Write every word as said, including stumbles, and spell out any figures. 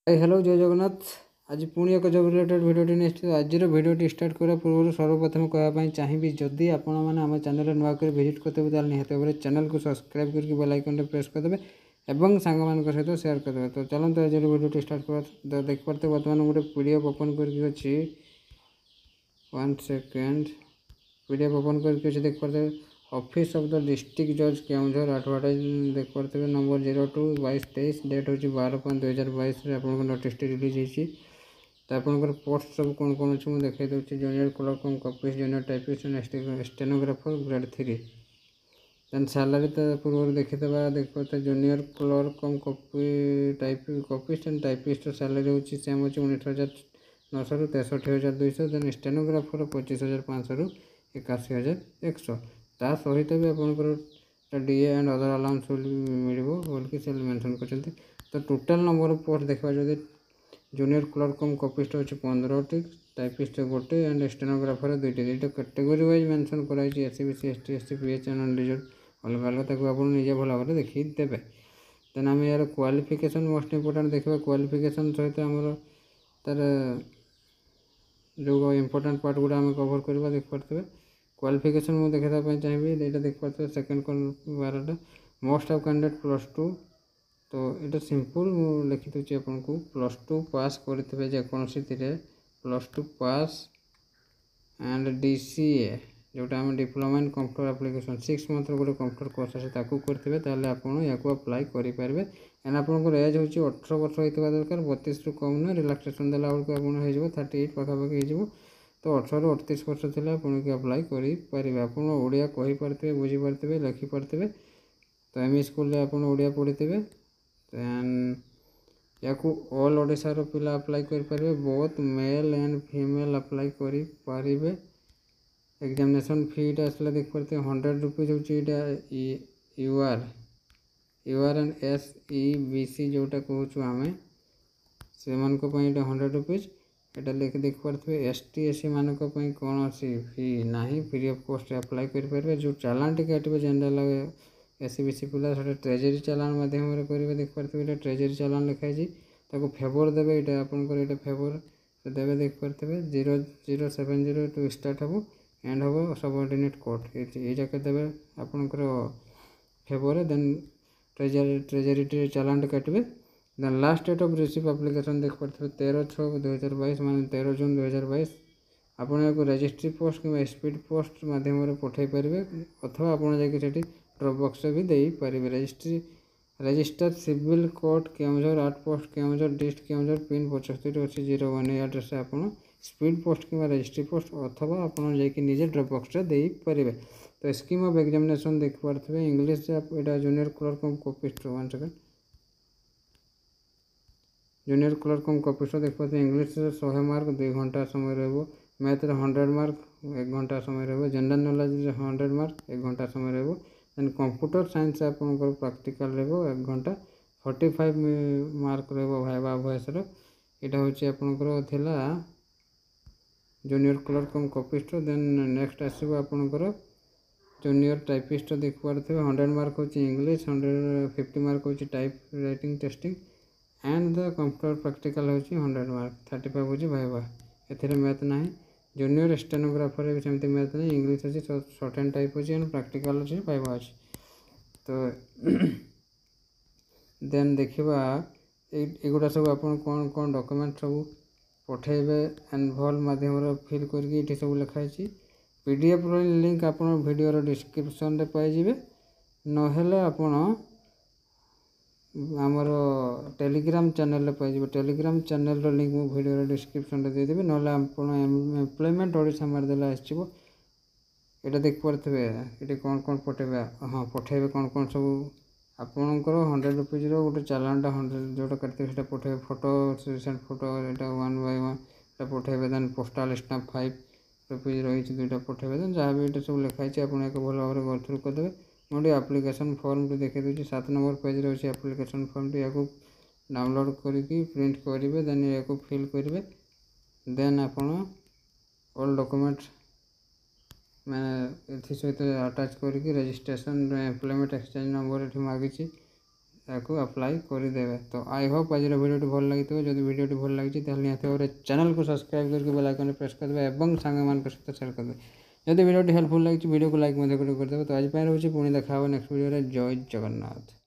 Hello जय जगन्नाथ। आज पुणी एक जब रिलेटेड भिडियो निश्चित आज भिडियो स्टार्ट करा पूर्व सर्वप्रथम कहवाई चाहिए जदि आपण मैंने आम चैनल नुआ कर विजिट करते निहत भाव चैनल को सब्सक्राइब करके बेल आइकन प्रेस करदे और सांग मान सहित सेयार करदे। तो चलते आज भिडियो स्टार्ट कर देख पारे बर्तमान गोटे पीडीएफ ओपन करके वन सेकेंड पीडीएफ ओपन करके देख पारे ऑफिस ऑफ द डिस्ट्रिक्ट जज केउझर एडवर्टाइज देख पारे नंबर जीरो टू बैस तेईस डेट हूँ बारह पाँच दुई हजार बैस आप नोटिस रिलीज होती तो आपंकर पोस्ट सब कौन कौन अच्छे मुझे देखा दूसरी junior clerk cum copies junior typist stenographer grade three then salary तो पूर्व देखीदा देख पाते junior clerk cum copy type copyist and typist salary हूँ सेम हो उन्नीस हजार नौश रु तेसठी हजार दुईश देन स्टेनोग्राफर पच्चीस हजार पाँच रु एकाशी हजार एक सौ ता सहित भी आपंकर डीए एंड अदर अलाउंस मिल बोलिक से मेनसन कर। तो टोटाल नंबर ऑफ पोस्ट देखा जब जूनियर क्लर्क कम कॉपीस्ट अच्छे पंद्रह टी टाइपिस्ट गोटे एंड स्टेनोग्राफर दुईट दुईटा कैटेगरी वाइज मेनसन कराई S C B C S T S T P H and reserve अलग अलग आप निजे भल भाव देखी देवे। देन आम यार क्वालिफिकेशन मोस्ट इंपोर्टेंट देखा क्वालिफिकेशन सहित आमर तार जो इंपोर्टेंट पार्ट गुड़ा आम कवर करवा देख पारे क्वालिफिकेशन मुझे देखापी चाहिए यहाँ देख पारे सेकेंड बारटा most of candidate plus two तो ये सिंपल लिखी दूसरी आपको प्लस टू पास करेंगे जेकोसी plus two pass and DCA जोटा आम diploma in computer application six month गोटे कंप्यूटर कोर्स अच्छे करेंगे ताले आपड़ या अप्लाई करेंगे एंड आपंकर एज हूँ अठर वर्ष होता दरकार बतीस रु कम नुह रिलैक्सेशन देला बेलू आप थर्टी एट पाखापाखि हो तो अठर रु अड़तीस वर्ष थी आपको अप्लाई करेंगे आप ओडिया कहीपे बुझीपारे लिखिपारे तो एम ई स्कूल आप ओडिया पढ़ी थे देन या ऑल ओडिशार पिला अप्लाई करेंगे both male and female apply करेंगे एग्जामिनेशन फीटा आसला देख पारे हंड्रेड रुपीज हूँ U R U R and S E B C जोटा कहूँ आम से हंड्रेड रुपीज यहाँ लिख देख पारे एस टी एस सी मान कौन फी ना फ्री ऑफ कॉस्ट अप्लाई करेंगे जो चालान टी काटे general S C B C पिला ट्रेजरी चालान मध्यम करेंगे देख पारे ट्रेजरी चालान लिखाई फेवर देवे यहाँ आपंकर ये फेवर देवे देख पारे zero zero seven zero two start हम एंड हम सबऑर्डिनेट कोर्ट ये जाके देवे आपंकर favour then treasury treasury challan काटे then last date of receive application देख पारे तेरह छः दुई हजार बैस मान तेरह जून दुई हजार बैस आपको रजिस्ट्री पोस्ट कि स्पीड पोस्ट मध्यम पठे पारे अथवा आप जाकि ड्रॉप बॉक्स भी दे पारे registry register civil court Keonjhar आठ post Keonjhar dist Keonjhar pin पचस्तरी अच्छी जीरो वन एड्रेस आप स्पीड पोस्ट कि रजिस्ट्री पोस्ट अथवा आप निजे ड्रॉप बॉक्स दे पारे। तो स्कीम ऑफ एग्जामिनेशन देख पारे इंग्लिश यहाँ junior clerk cum copyist one second junior clerk cum copyist देख पारे इंग्लिश सौ मार्क दुई घंटा समय रहा मैथ हंड्रेड मार्क एक घंटा समय रहा जनरल नॉलेज हंड्रेड मार्क एक घंटा समय रहा देन कंप्यूटर साइंस आपंकर प्रैक्टिकल रहा एक घंटा फोर्टी फाइव मार्क रहा वॉइस यहाँ हूँ आपंकर थिला junior clerk cum copyist then next आसो आपंकर जूनियर टाइपिस्ट देख पारे हंड्रेड मार्क हूँ इंग्लिश हंड्रेड फिफ्टी मार्क हूँ type writing testing and the computer practical हूँ हंड्रेड मार्क थर्टी फाइव हूँ भाइबा ए मैथ ना जूनियर स्टेनोग्राफर भी सेमती मैथ नहीं इंग्लिश अच्छी सर्ट एंड टाइप अच्छी एंड प्रैक्टिकल अच्छी भाइबा अच्छी। तो देन देखा एगुड़ा सब आप कौन कौन डॉक्यूमेंट सब पठेबे एंड भल मध्यम फिल करके सब लिखाई पीडीएफ लिंक आप वीडियो डिस्क्रिप्शन पाइबे नहेले आपण आमर टेलीग्राम चैनल पाइबे टेलीग्राम चैनल लिंक मु वीडियो डिस्क्रिप्शन दे देबी ना एम्प्लॉयमेंट ओडिशा मारदेला आसो यहाँ देख पारे ये कौन कौन पठेबे हाँ पठेबे कौन कौन सब आपंकर हंड्रेड रुपीज गोटे चालानटा हंड्रेड जोटा करते पठे फोटो रिसेंट फोटो यहाँ वन बाय वन पठेबे then postal stamp five rupees रही दुईटा पठेबे देन जहाँ भी ये सब लिखाई आप भल भाव गो थ्रू करदे मुझे एप्लिकेशन फॉर्म टी देखा दूसरी सात नंबर पेज रही एप्लिकेशन फॉर्म टी या डाउनलोड करके प्रिंट करेंगे देन या फिल करेंगे देन आपण ऑल डॉक्यूमेंट मैंने सहित अटैच करके रजिस्ट्रेशन एम्प्लॉयमेंट एक्सचेंज नंबर ये मागिची ତାକୁ ଆପ୍ଲାଏ କରିଦେବେ। ତ ଆଇ ହୋପ୍ ଆଜିର ଭିଡ଼ିଓଟି ଭଲ ଲାଗିଥିବ। ଯଦି ଭିଡ଼ିଓଟି ଭଲ ଲାଗିଛି ତାହେଲେ ନିହାତି ଭାବରେ ଚ୍ୟାନେଲକୁ ସବସ୍କ୍ରାଇବ୍ କରିକି ବେଲ୍ ଆଇକନ୍ରେ ପ୍ରେସ୍ କରିଦେବେ ଏବଂ ସାଙ୍ଗମାନଙ୍କ ସହିତ ସେୟାର କରିଦେବେ। ଯଦି ଭିଡ଼ିଓଟି ହେଲ୍ପଫୁଲ୍ ଲାଗିଛି ଭିଡ଼ିଓକୁ ଲାଇକ୍ ମଧ୍ୟ କରିଦେବେ। ତ ଆଜି ପାଇଁ ରହୁଛି, ପୁଣି ଦେଖା ହେବ ନେକ୍ସଟ ଭିଡ଼ିଓରେ। ଜୟ ଜଗନ୍ନାଥ।